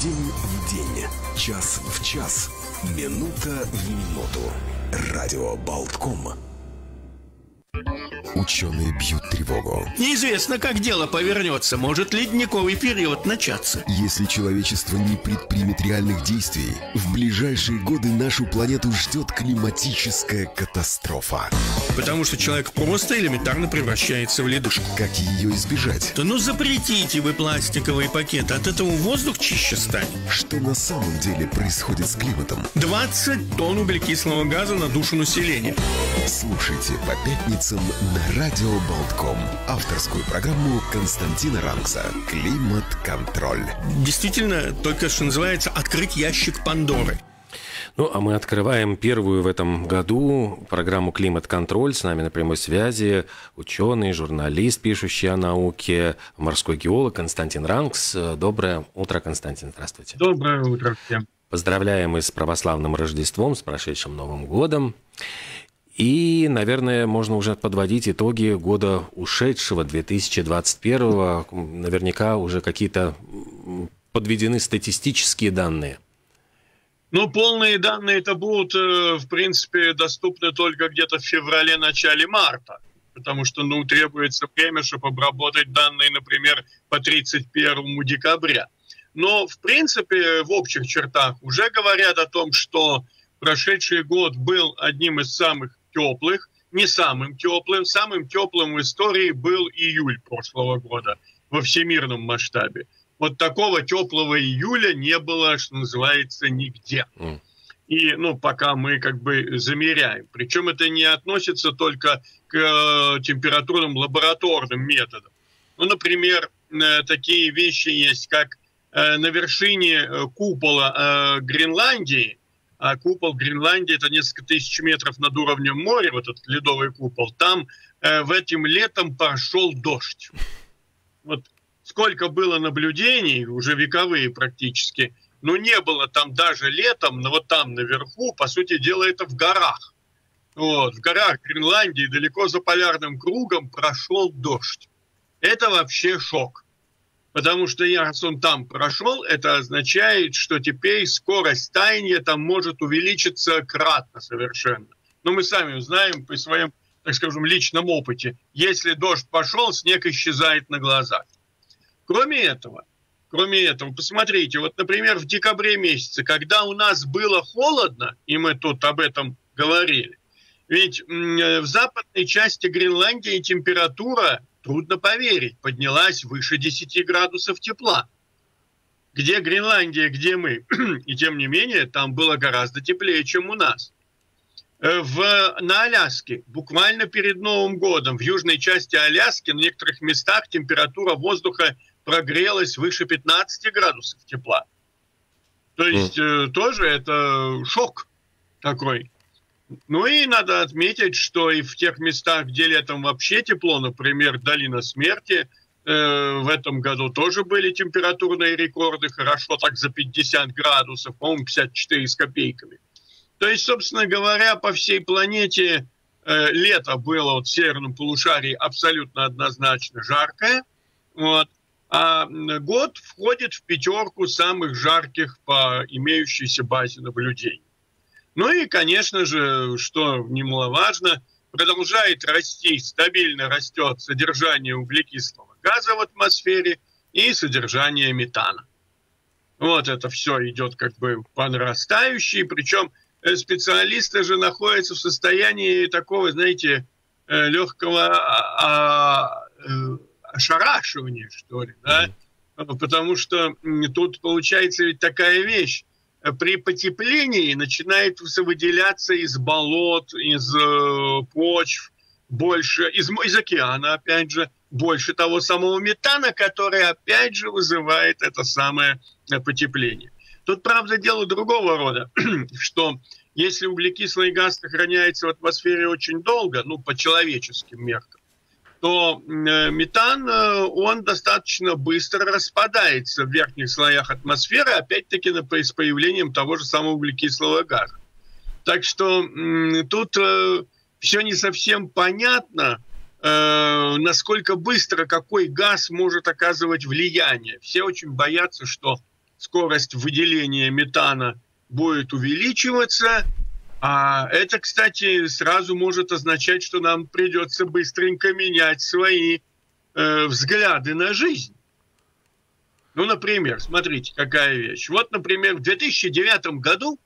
День в день, час в час, минута в минуту. Радио Болтком. Ученые бьют тревогу. Неизвестно, как дело повернется. Может ледниковый период начаться. Если человечество не предпримет реальных действий, в ближайшие годы нашу планету ждет климатическая катастрофа. Потому что человек просто элементарно превращается в ледышку. Как ее избежать? Да ну запретите вы пластиковые пакеты. От этого воздух чище станет. Что на самом деле происходит с климатом? 20 тонн углекислого газа на душу населения. Слушайте по пятницам на Радио Болтком авторскую программу Константина Ранкса «Климат-контроль». Действительно, только что называется «Открыть ящик Пандоры». Ну, а мы открываем первую в этом году программу «Климат-контроль». С нами на прямой связи ученый, журналист, пишущий о науке, морской геолог Константин Ранкс. Доброе утро, Константин, здравствуйте. Доброе утро всем. Поздравляем и с православным Рождеством, с прошедшим Новым годом. И, наверное, можно уже подводить итоги года ушедшего, 2021-го. Наверняка уже какие-то подведены статистические данные. Ну, полные данные это будут, в принципе, доступны только где-то в феврале-начале марта. Потому что, требуется время, чтобы обработать данные, например, по 31 декабря. Но, в принципе, в общих чертах уже говорят о том, что прошедший год был одним из самых теплых, не самым теплым в истории был июль прошлого года во всемирном масштабе. Вот такого теплого июля не было, что называется, нигде. И, пока мы замеряем. Причем это не относится только к температурным лабораторным методам. Например, такие вещи есть, как на вершине купола Гренландии, а купол Гренландии — это несколько тысяч метров над уровнем моря, вот этот ледовый купол, там в этим летом пошел дождь. Вот сколько было наблюдений, уже вековые практически, но не было там даже летом, но вот там наверху, по сути дела, это в горах. Вот, в горах Гренландии, далеко за полярным кругом, прошел дождь. Это вообще шок. Потому что раз он там прошел, это означает, что теперь скорость таяния там может увеличиться кратно совершенно. Но мы сами знаем по своему, так скажем, личном опыте. Если дождь пошел, снег исчезает на глазах. Кроме этого, посмотрите, вот, например, в декабре месяце, когда у нас было холодно, и мы тут об этом говорили, ведь в западной части Гренландии температура, трудно поверить, поднялась выше 10 градусов тепла. Где Гренландия, где мы? И тем не менее, там было гораздо теплее, чем у нас. На Аляске, буквально перед Новым годом, в южной части Аляски, на некоторых местах температура воздуха прогрелась выше 15 градусов тепла. То есть тоже это шок такой. И надо отметить, что и в тех местах, где летом вообще тепло, например, Долина Смерти, в этом году тоже были температурные рекорды, хорошо так за 50 градусов, по-моему, 54 с копейками. То есть, собственно говоря, по всей планете лето было в северном полушарии абсолютно однозначно жаркое, а год входит в пятерку самых жарких по имеющейся базе наблюдений. И, конечно же, что немаловажно, продолжает расти, стабильно растет содержание углекислого газа в атмосфере и содержание метана. Вот это все идет по нарастающей, причем специалисты же находятся в состоянии такого, знаете, легкого ошарашивания, что ли, да? Потому что тут получается ведь такая вещь. При потеплении начинает выделяться из болот, из почв, больше, из океана, опять же, больше того самого метана, который, опять же, вызывает это самое потепление. Тут, правда, дело другого рода, что если углекислый газ сохраняется в атмосфере очень долго, по человеческим меркам, то метан, он достаточно быстро распадается в верхних слоях атмосферы, опять-таки с появлением того же самого углекислого газа. Так что тут все не совсем понятно, насколько быстро какой газ может оказывать влияние. Все очень боятся, что скорость выделения метана будет увеличиваться. А это, кстати, сразу может означать, что нам придется быстренько менять свои взгляды на жизнь. Ну, например, смотрите, какая вещь. Вот, например, в 2009 году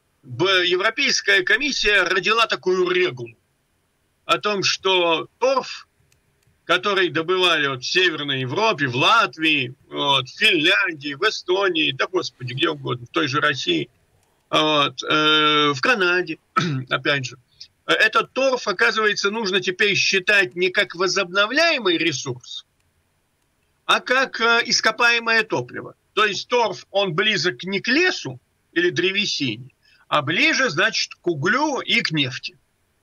Европейская комиссия родила такую регулу о том, что торф, который добывали вот в Северной Европе, в Латвии, вот, в Финляндии, в Эстонии, да, господи, где угодно, в той же России, вот, в Канаде, опять же, этот торф, оказывается, нужно теперь считать не как возобновляемый ресурс, а как ископаемое топливо. То есть торф, он близок не к лесу или древесине, а ближе, значит, к углю и к нефти.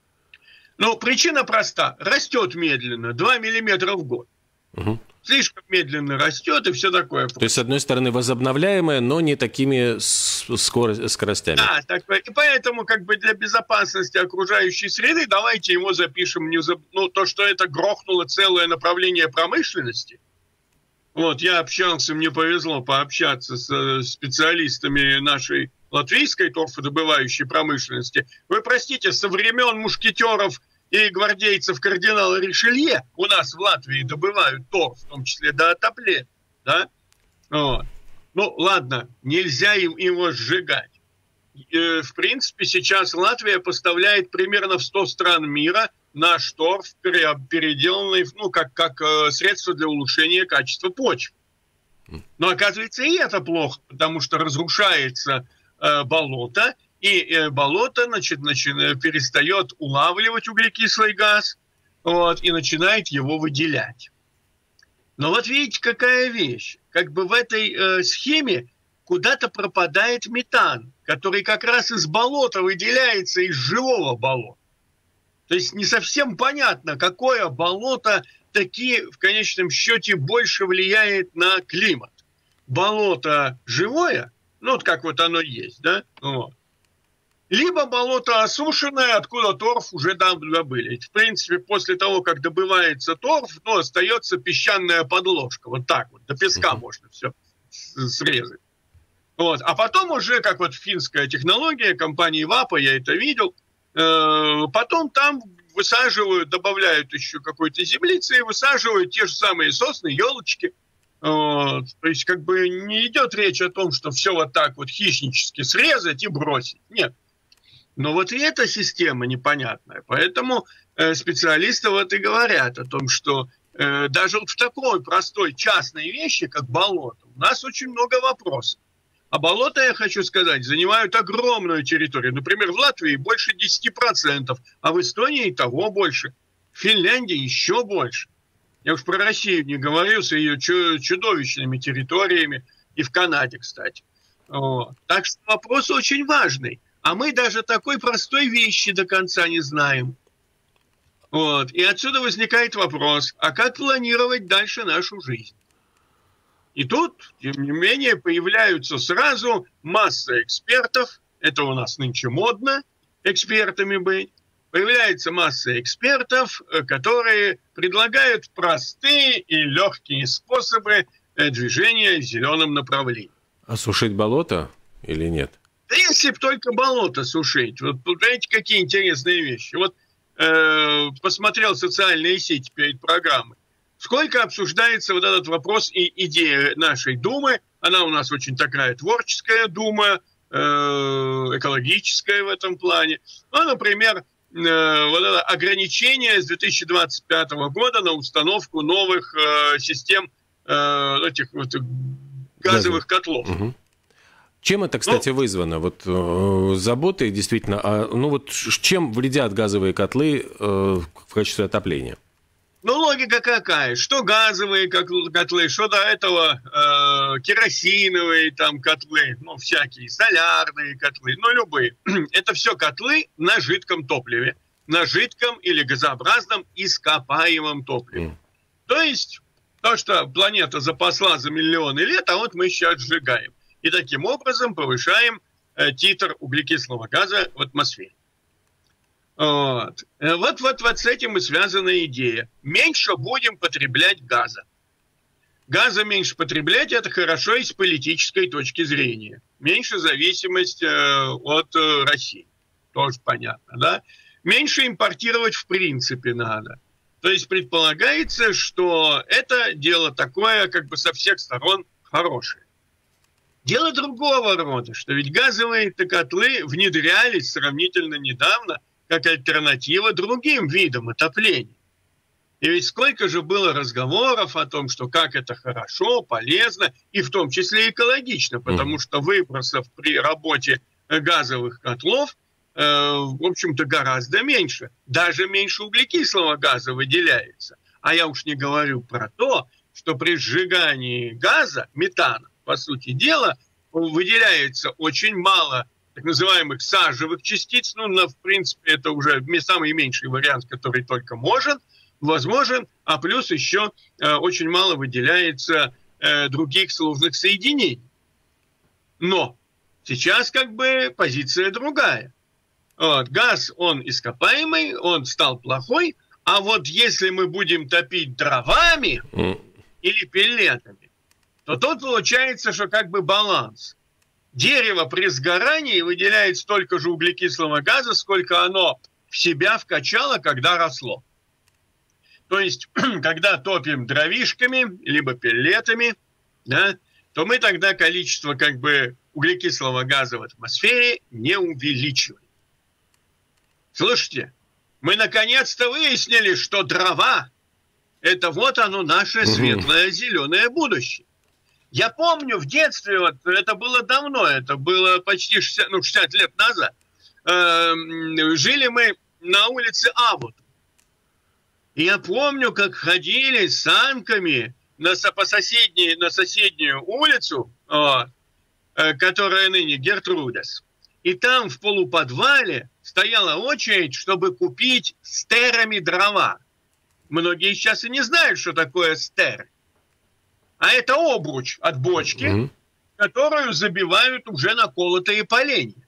Но причина проста. Растет медленно, 2 миллиметра в год. Угу. Слишком медленно растет и все такое. То есть, с одной стороны, возобновляемое, но не такими скоростями. Да, такое. И поэтому как бы для безопасности окружающей среды давайте его запишем, то, что это грохнуло целое направление промышленности. Вот, я общался, мне повезло пообщаться с специалистами нашей латвийской торфодобывающей промышленности. Вы простите, со времен мушкетеров и гвардейцев кардинала Ришелье у нас в Латвии добывают торф, в том числе до отопления. Да? Вот. Ну, ладно, нельзя его сжигать. В принципе, сейчас Латвия поставляет примерно в 100 стран мира наш торф, переделанный, как средство для улучшения качества почв. Но оказывается, и это плохо, потому что разрушается болото, и болото перестает улавливать углекислый газ, вот, и начинает его выделять. Но вот видите, какая вещь. Как бы в этой схеме куда-то пропадает метан, который как раз из болота выделяется, из живого болота. То есть не совсем понятно, какое болото таки в конечном счете больше влияет на климат. Болото живое, вот как вот оно есть, да? Вот. Либо болото осушенное, откуда торф уже добыли. В принципе, после того, как добывается торф, остается песчаная подложка. Вот так вот, до песка можно все срезать. Вот. А потом уже, как вот финская технология, компании ВАПа, я это видел, потом там высаживают, добавляют еще какой-то землицы и высаживают те же самые сосны, елочки. Вот. То есть как бы не идет речь о том, что все вот так вот хищнически срезать и бросить. Нет. Но вот и эта система непонятная. Поэтому специалисты вот и говорят о том, что даже вот в такой простой частной вещи, как болото, у нас очень много вопросов. А болота, я хочу сказать, занимают огромную территорию. Например, в Латвии больше 10%, а в Эстонии и того больше. В Финляндии еще больше. Я уж про Россию не говорю, с ее чудовищными территориями. И в Канаде, кстати. Вот. Так что вопрос очень важный. А мы даже такой простой вещи до конца не знаем. Вот. И отсюда возникает вопрос, а как планировать дальше нашу жизнь? И тут, тем не менее, появляются сразу масса экспертов. Это у нас нынче модно, экспертами быть. Появляется масса экспертов, которые предлагают простые и легкие способы движения в зеленом направлении. Осушить болото или нет? Да если бы только болото сушить. Вот знаете, какие интересные вещи. Вот посмотрел социальные сети перед программой. Сколько обсуждается вот этот вопрос и идея нашей Думы. Она у нас очень такая творческая Дума, экологическая в этом плане. Ну, например, вот это ограничение с 2025 года на установку новых систем этих вот газовых котлов. Угу. Чем это, кстати, вызвано? Вот заботой действительно, чем вредят газовые котлы в качестве отопления? Ну, логика какая? Что газовые котлы, что до этого керосиновые там котлы, всякие солярные котлы, любые. Это все котлы на жидком топливе, на жидком или газообразном ископаемом топливе. То есть то, что планета запасла за миллионы лет, а вот мы сейчас сжигаем. И таким образом повышаем титр углекислого газа в атмосфере. Вот с этим и связана идея. Меньше будем потреблять газа. газа меньше потреблять – это хорошо и с политической точки зрения. Меньше зависимость от России. Тоже понятно, да? Меньше импортировать в принципе надо. То есть предполагается, что это дело такое как бы со всех сторон хорошее. Дело другого рода, что ведь газовые котлы внедрялись сравнительно недавно как альтернатива другим видам отопления. И ведь сколько же было разговоров о том, что как это хорошо, полезно и в том числе экологично, потому что выбросов при работе газовых котлов в общем-то, гораздо меньше. Даже меньше углекислого газа выделяется. А я уж не говорю про то, что при сжигании газа, метана, по сути дела, выделяется очень мало так называемых сажевых частиц. Ну, в принципе, это уже самый меньший вариант, который только возможен. А плюс еще очень мало выделяется других сложных соединений. Но сейчас как бы позиция другая. Вот, газ, он ископаемый, он стал плохой, а вот если мы будем топить дровами или пеллетами, то тут получается, что как бы баланс. Дерево при сгорании выделяет столько же углекислого газа, сколько оно в себя вкачало, когда росло. То есть, когда топим дровишками, либо пеллетами, да, то мы тогда количество как бы углекислого газа в атмосфере не увеличиваем. Слушайте, мы наконец-то выяснили, что дрова – это вот оно наше светлое зеленое будущее. Я помню в детстве, вот это было давно, это было почти 60 лет назад, жили мы на улице Авут. И я помню, как ходили с санками на соседнюю улицу, которая ныне Гертрудес. И там в полуподвале стояла очередь, чтобы купить стерами дрова. Многие сейчас и не знают, что такое стер. А это обруч от бочки, которую забивают уже наколотые поленья.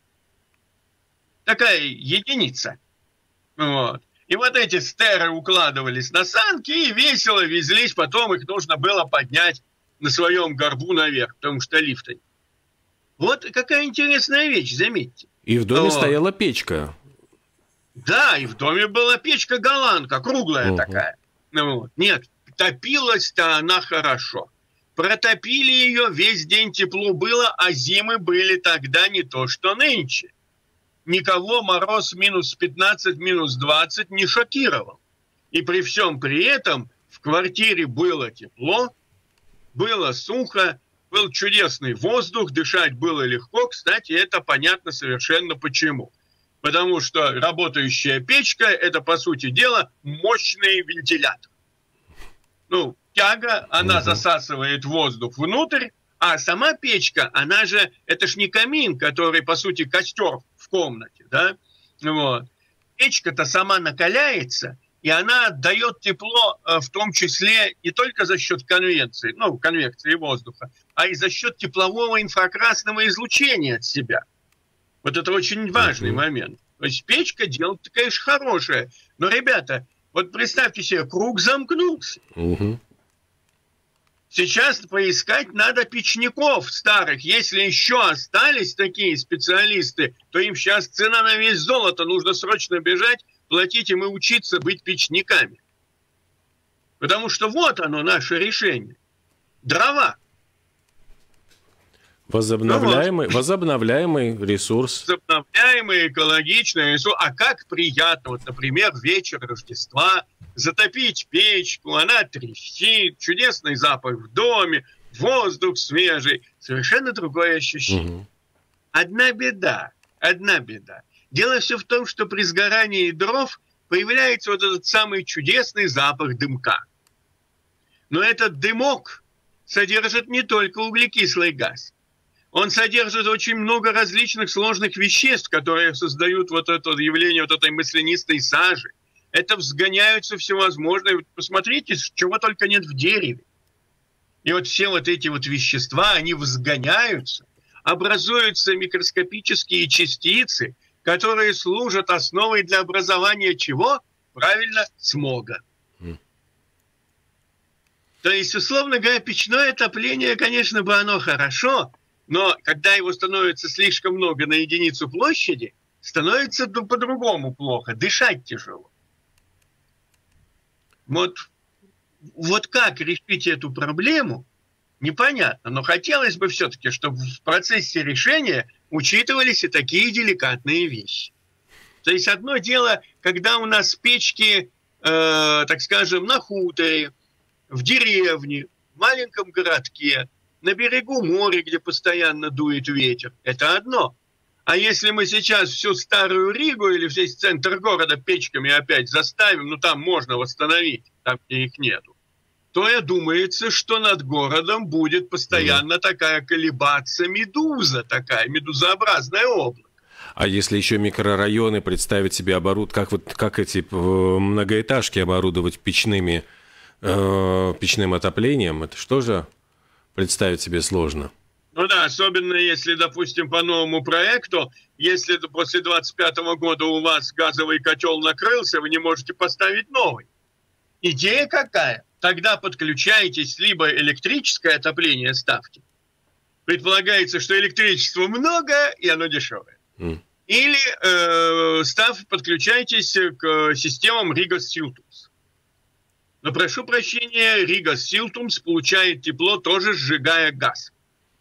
Такая единица. Вот. И вот эти стеры укладывались на санки и весело везлись. Потом их нужно было поднять на своем горбу наверх, потому что лифта нет. Вот какая интересная вещь, заметьте. И в доме стояла печка. Да, и в доме была печка-голландка, круглая такая. Вот. Нет, топилась-то она хорошо. Протопили ее, весь день тепло было, а зимы были тогда не то, что нынче. Никого мороз минус 15, минус 20 не шокировал. И при всем при этом в квартире было тепло, было сухо, был чудесный воздух, дышать было легко. Кстати, это понятно совершенно почему. Потому что работающая печка – это, по сути дела, мощный вентилятор. Ну, тяга, она засасывает воздух внутрь, а сама печка, она же, это ж не камин, который, по сути, костер в комнате, да? Вот. Печка-то сама накаляется, и она отдает тепло, в том числе не только за счет конвекции воздуха, а и за счет теплового инфракрасного излучения от себя. Вот это очень важный момент. То есть печка дело-то, конечно, хорошее. Но, ребята, вот представьте себе, круг замкнулся. Сейчас поискать надо печников старых. Если еще остались такие специалисты, то им сейчас цена на весь золото. Нужно срочно бежать, платить им и учиться быть печниками. Потому что вот оно, наше решение. Дрова. Возобновляемый ресурс. Возобновляемый экологичный ресурс. А как приятно, вот, например, вечер Рождества, затопить печку, она трещит, чудесный запах в доме, воздух свежий. Совершенно другое ощущение. Одна беда. Дело все в том, что при сгорании дров появляется вот этот самый чудесный запах дымка. Но этот дымок содержит не только углекислый газ. Он содержит очень много различных сложных веществ, которые создают вот это явление вот этой маслянистой сажи. Это взгоняются всевозможные. Посмотрите, чего только нет в дереве. И вот все вот эти вот вещества, они взгоняются, образуются микроскопические частицы, которые служат основой для образования чего? Правильно, смога. То есть, условно говоря, печное отопление, конечно, бы оно хорошо, но когда его становится слишком много на единицу площади, становится по-другому плохо, дышать тяжело. Вот как решить эту проблему, непонятно. Но хотелось бы все-таки, чтобы в процессе решения учитывались и такие деликатные вещи. То есть одно дело, когда у нас печки, так скажем, на хуторе, в деревне, в маленьком городке, на берегу моря, где постоянно дует ветер. Это одно. А если мы сейчас всю Старую Ригу или весь центр города печками опять заставим, ну там можно восстановить, там где их нету, то я думается, что над городом будет постоянно такая колебаться медуза, такая медузообразная облако. А если еще микрорайоны представить себе как эти многоэтажки оборудовать печным отоплением, это что же представить себе сложно? Ну да, особенно если, допустим, по новому проекту, если после 2025 года у вас газовый котел накрылся, вы не можете поставить новый. Идея какая? Тогда подключаетесь, либо электрическое отопление ставьте. Предполагается, что электричества много, и оно дешевое. Или подключайтесь к системам Ригас Силтумс. Но прошу прощения, Ригас Силтумс получает тепло, тоже сжигая газ.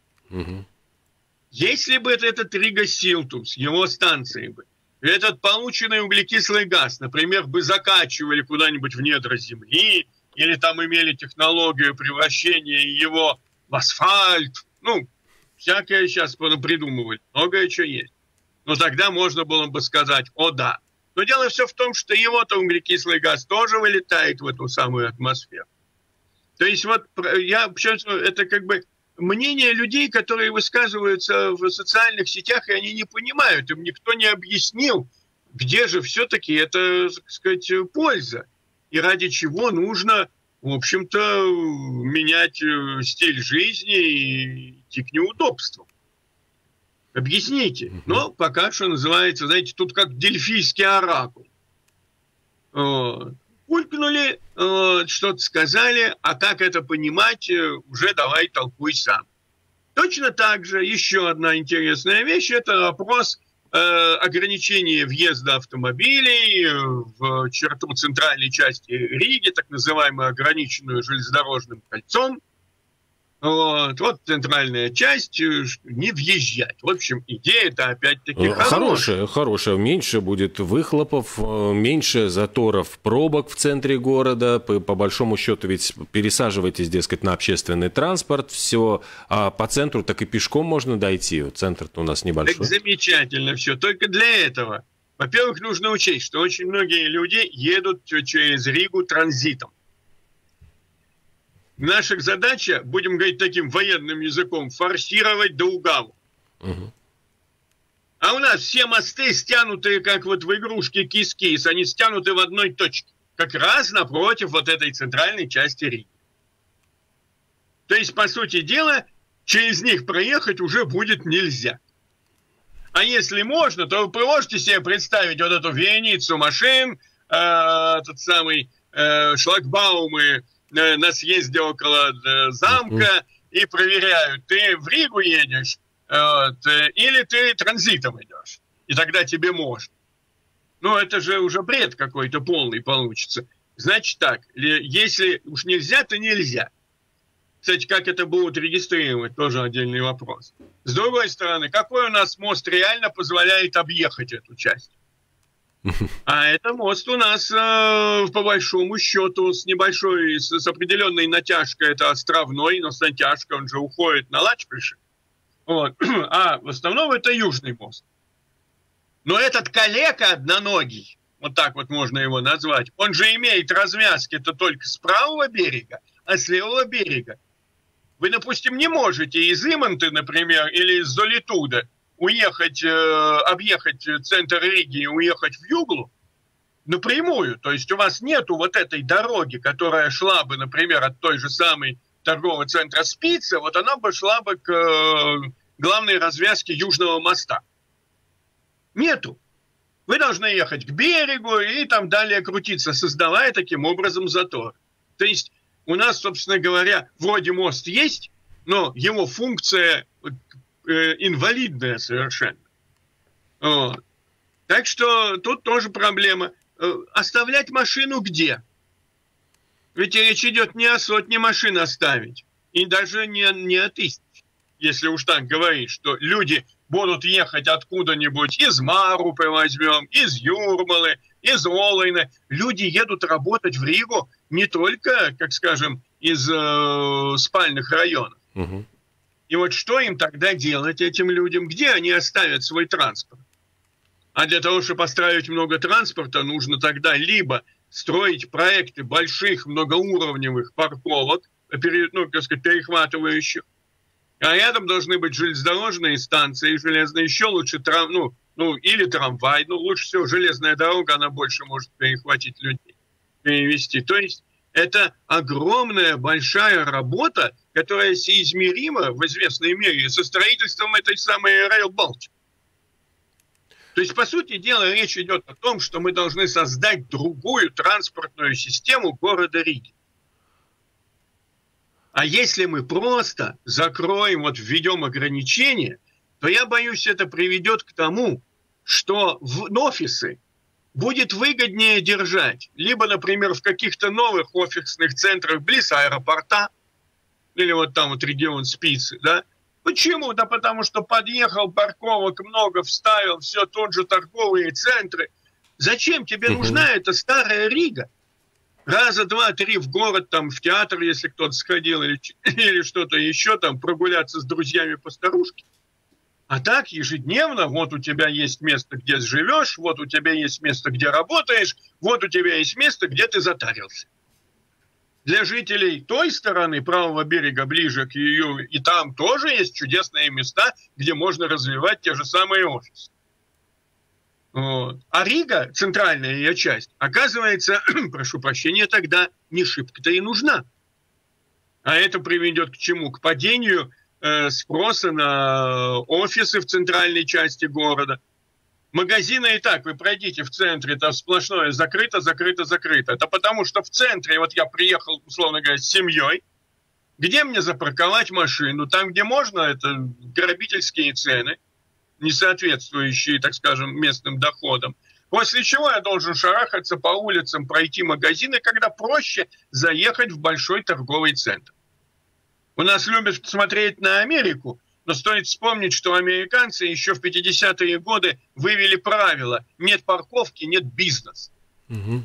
Если бы этот Ригас Силтумс, его станции бы, этот полученный углекислый газ, например, бы закачивали куда-нибудь в недра земли, или там имели технологию превращения его в асфальт, ну, всякое сейчас придумывали, многое что есть. Но тогда можно было бы сказать, о да. Но дело все в том, что его-то углекислый газ тоже вылетает в эту самую атмосферу. То есть вот это как бы мнение людей, которые высказываются в социальных сетях, и они не понимают, им никто не объяснил, где же все-таки это, так сказать, польза. И ради чего нужно, в общем-то, менять стиль жизни и идти к неудобствам. Объясните. Но пока что называется, знаете, тут как дельфийский оракул. Улькнули, что-то сказали, а как это понимать, уже давай толкуй сам. Точно так же еще одна интересная вещь, это вопрос ограничения въезда автомобилей в черту центральной части Риги, так называемую ограниченную железнодорожным кольцом. Вот центральная часть, не въезжать. В общем, идея-то опять-таки хорошая. Меньше будет выхлопов, меньше заторов, пробок в центре города. По большому счету ведь пересаживайтесь, дескать, на общественный транспорт. Все. А по центру так и пешком можно дойти. Центр-то у нас небольшой. Так замечательно все. Только для этого, во-первых, нужно учесть, что очень многие люди едут через Ригу транзитом. Наша задача, будем говорить таким военным языком, форсировать Даугаву. А у нас все мосты стянутые, как вот в игрушке кис-кис, они стянуты в одной точке, как раз напротив вот этой центральной части Риги. То есть, по сути дела, через них проехать уже будет нельзя. А если можно, то вы можете себе представить вот эту вереницу машин, шлагбаумы, на съезде около замка и проверяют, ты в Ригу едешь или ты транзитом идешь. И тогда тебе можно. Ну, это же уже бред какой-то полный получится. Значит так, если уж нельзя, то нельзя. Кстати, как это будут регистрировать, тоже отдельный вопрос. С другой стороны, какой у нас мост реально позволяет объехать эту часть? А это мост у нас, по большому счету, с определенной натяжкой, это островной, но с натяжкой, он же уходит на Лачприше. Вот. А в основном это южный мост. Но этот калека одноногий, вот так вот можно его назвать, он же имеет развязки-то только с правого берега, а с левого берега. Вы, допустим, не можете из Иманты, например, или из Золитуда объехать центр Риги и уехать в Юглу напрямую. То есть у вас нету вот этой дороги, которая шла бы, например, от той же самой торгового центра Спица, вот она бы шла бы к главной развязке Южного моста. Нету. Вы должны ехать к берегу и там далее крутиться, создавая таким образом затор. То есть у нас, собственно говоря, вроде мост есть, но его функция инвалидная совершенно. Вот. Так что тут тоже проблема. Оставлять машину где? Ведь речь идет не о сотне машин оставить, и даже не о тысяч. Если уж так говорить, что люди будут ехать откуда-нибудь, из Марупы возьмем, из Юрмалы, из Олайна. Люди едут работать в Ригу не только, как скажем, из спальных районов. Угу. И вот что им тогда делать, этим людям? Где они оставят свой транспорт? А для того, чтобы поставить много транспорта, нужно тогда либо строить проекты больших многоуровневых парковок, перехватывающих, а рядом должны быть железнодорожные станции, железные, еще лучше или трамвай, лучше всего железная дорога, она больше может перехватить людей, перевести. То есть это огромная, большая работа, которая соизмерима в известной мере со строительством этой самой Rail Baltic. То есть, по сути дела, речь идет о том, что мы должны создать другую транспортную систему города Риги. А если мы просто закроем, введем ограничения, то я боюсь, это приведет к тому, что офисы будет выгоднее держать либо, например, в каких-то новых офисных центрах близ аэропорта, или там регион Спицы, да? Почему? Да потому что подъехал, парковок много, вставил, все тот же торговые центры. Зачем тебе нужна эта старая Рига? Раза два-три в город, в театр, если кто-то сходил, или что-то еще, прогуляться с друзьями по старушке. А так ежедневно, вот у тебя есть место, где живешь, вот у тебя есть место, где работаешь, вот у тебя есть место, где ты затарился. Для жителей той стороны, правого берега, ближе к ее, и там тоже есть чудесные места, где можно развивать те же самые офисы. Вот. А Рига, центральная ее часть, оказывается, прошу прощения, тогда не шибко-то и нужна. А это приведет к чему? К падению спроса на офисы в центральной части города. Магазины и так, вы пройдите в центре, там сплошное закрыто, закрыто, закрыто. Это потому что в центре, я приехал, условно говоря, с семьей, где мне запарковать машину? Там, где можно, это грабительские цены, не соответствующие, так скажем, местным доходам. После чего я должен шарахаться по улицам, пройти магазины, когда проще заехать в большой торговый центр. У нас любят смотреть на Америку, но стоит вспомнить, что американцы еще в 50-е годы вывели правило: нет парковки, нет бизнеса. Угу.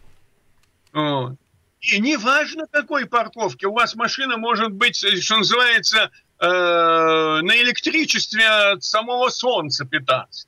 Вот. И не важно, какой парковки, у вас машина может быть, что называется, на электричестве от самого солнца питаться.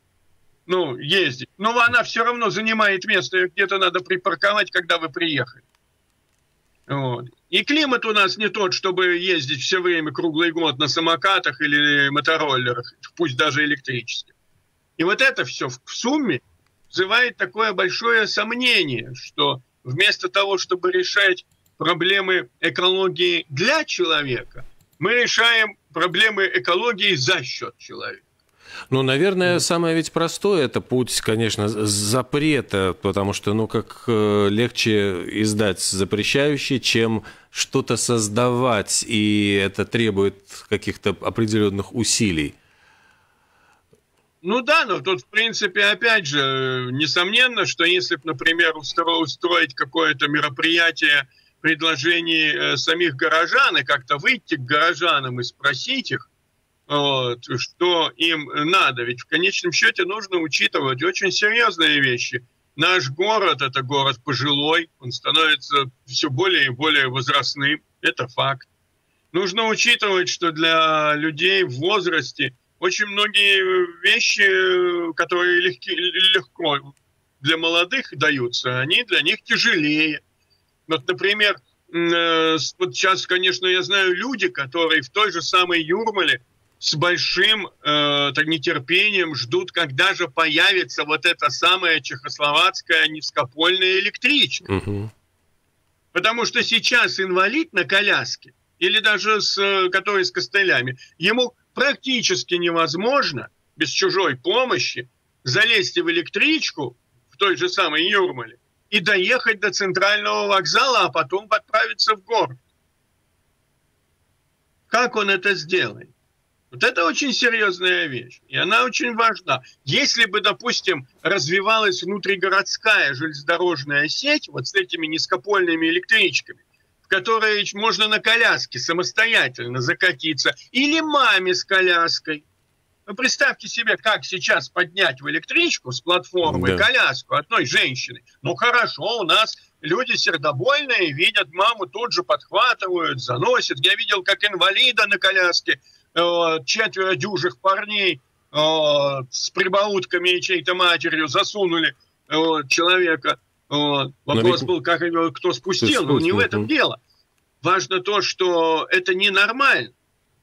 Ездить. Но она все равно занимает место, ее где-то надо припарковать, когда вы приехали. Вот. И климат у нас не тот, чтобы ездить все время, круглый год на самокатах или мотороллерах, пусть даже электрических. И вот это все в сумме вызывает такое большое сомнение, что вместо того, чтобы решать проблемы экологии для человека, мы решаем проблемы экологии за счет человека. Наверное, самое ведь простое – это путь, конечно, запрета, потому что, как легче издать запрещающий, чем что-то создавать, и это требует каких-то определенных усилий. Но тут, в принципе, опять же, несомненно, что если, например, устроить какое-то мероприятие предложений самих горожан, и как-то выйти к горожанам и спросить их, что им надо. Ведь в конечном счете нужно учитывать очень серьезные вещи. Наш город – это город пожилой, он становится все более и более возрастным, это факт. Нужно учитывать, что для людей в возрасте очень многие вещи, которые легко для молодых даются, они для них тяжелее. Например, сейчас, конечно, я знаю люди, которые в той же самой Юрмале с большим нетерпением ждут, когда же появится вот эта самая чехословацкая низкопольная электричка. Угу. Потому что сейчас инвалид на коляске, или даже который с костылями, ему практически невозможно без чужой помощи залезть в электричку в той же самой Юрмале и доехать до центрального вокзала, а потом отправиться в город. Как он это сделает? Вот это очень серьезная вещь, и она очень важна. Если бы, допустим, развивалась внутригородская железнодорожная сеть вот с этими низкопольными электричками, в которые можно на коляске самостоятельно закатиться, или маме с коляской. Ну, представьте себе, как сейчас поднять в электричку с платформы коляску одной женщины. Ну, хорошо, у нас люди сердобольные, видят маму, тут же подхватывают, заносят. Я видел, как инвалида на коляске, 4 дюжих парней с прибаутками и чьей-то матерью засунули человека. Вопрос был, как его кто спустил, но не в этом дело. Важно то, что это ненормально.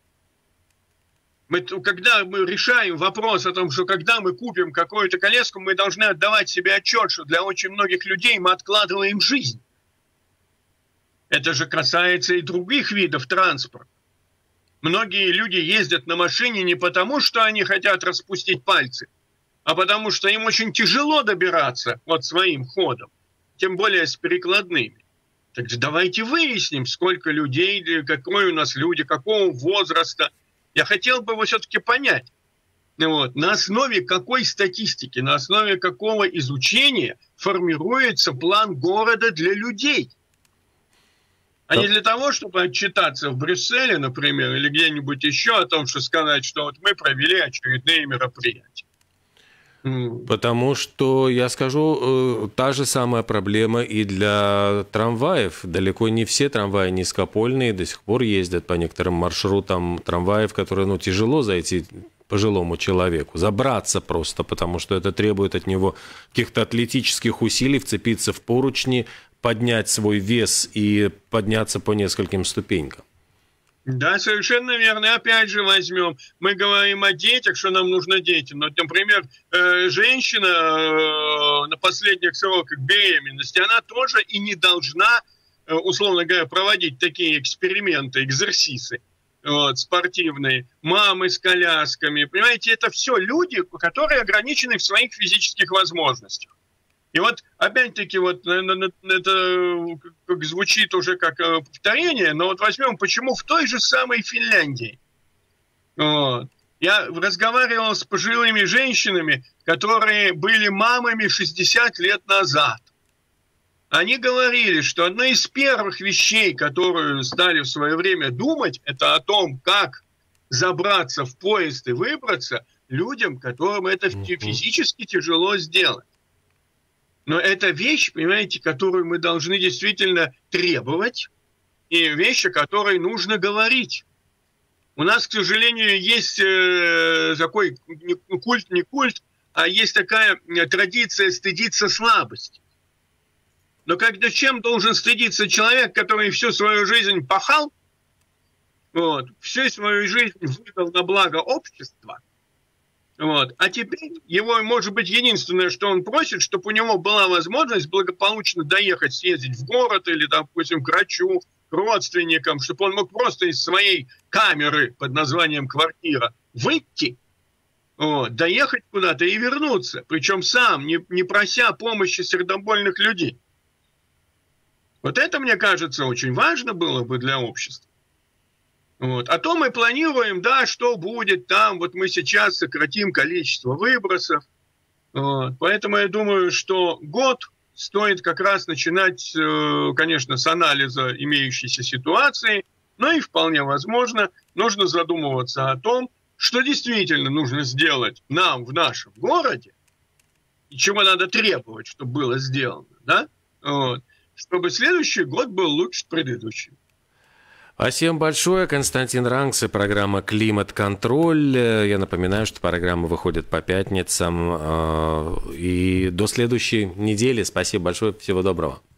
Когда мы решаем вопрос о том, что когда мы купим какую-то коляску, мы должны отдавать себе отчет, что для очень многих людей мы откладываем жизнь. Это же касается и других видов транспорта. Многие люди ездят на машине не потому, что они хотят распустить пальцы, а потому что им очень тяжело добираться вот своим ходом, тем более с перекладными. Так давайте выясним, сколько людей, какой у нас люди, какого возраста. Я хотел бы все-таки понять, на основе какой статистики, на основе какого изучения формируется план города для людей. А не для того, чтобы отчитаться в Брюсселе, например, или где-нибудь еще о том, что сказать, что вот мы провели очередные мероприятия. Потому что, я скажу, та же самая проблема и для трамваев. Далеко не все трамваи низкопольные, до сих пор ездят по некоторым маршрутам трамваев, которые тяжело зайти пожилому человеку, забраться просто, потому что это требует от него каких-то атлетических усилий, вцепиться в поручни, поднять свой вес и подняться по нескольким ступенькам. Да, совершенно верно. Опять же возьмем, мы говорим о детях, что нам нужно дети. Но, например, женщина на последних сроках беременности, она тоже и не должна, условно говоря, проводить такие эксперименты, экзерсисы спортивные, мамы с колясками. Понимаете, это все люди, которые ограничены в своих физических возможностях. И вот, опять-таки, это звучит уже как повторение, но вот возьмем, почему в той же самой Финляндии. Я разговаривал с пожилыми женщинами, которые были мамами 60 лет назад. Они говорили, что одна из первых вещей, которую стали в свое время думать, это о том, как забраться в поезд и выбраться людям, которым это физически тяжело сделать. Но это вещь, понимаете, которую мы должны действительно требовать, и вещь, о которой нужно говорить. У нас, к сожалению, есть такой не культ, а есть такая традиция стыдиться слабости. Но когда чем должен стыдиться человек, который всю свою жизнь пахал, всю свою жизнь выдал на благо общества, а теперь его, может быть, единственное, что он просит, чтобы у него была возможность благополучно доехать, съездить в город или, допустим, к врачу, к родственникам, чтобы он мог просто из своей камеры под названием квартира выйти, доехать куда-то и вернуться, причем сам, не прося помощи сердобольных людей. Вот это, мне кажется, очень важно было бы для общества. А то мы планируем, что будет там, вот мы сейчас сократим количество выбросов. Поэтому я думаю, что год стоит как раз начинать, конечно, с анализа имеющейся ситуации, но и вполне возможно, нужно задумываться о том, что действительно нужно сделать нам в нашем городе, и чего надо требовать, чтобы было сделано, чтобы следующий год был лучше предыдущего. Спасибо большое. Константин Рангс и программа «Климат-контроль». Я напоминаю, что программа выходит по пятницам. И до следующей недели. Спасибо большое. Всего доброго.